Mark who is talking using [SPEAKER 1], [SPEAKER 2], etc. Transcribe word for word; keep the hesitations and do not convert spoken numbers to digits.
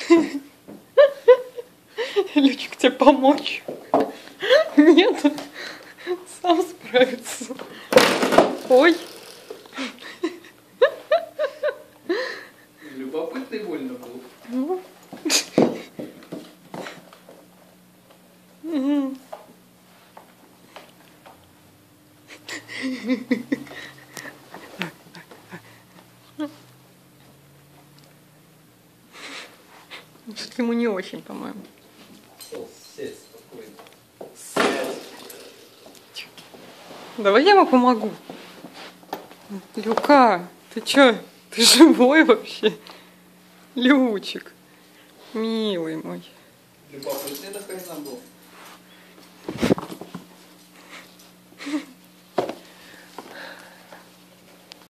[SPEAKER 1] Лючик, тебе помочь? Нет, сам справится. Ой.
[SPEAKER 2] Любопытно и больно было.
[SPEAKER 1] Ну. Что-то ему не очень, по-моему.
[SPEAKER 2] Сядь спокойно. Сядь.
[SPEAKER 1] Давай я ему помогу. Люка, ты чё? Ты живой вообще? Лючик, милый мой.
[SPEAKER 2] Любопытный это хрена был.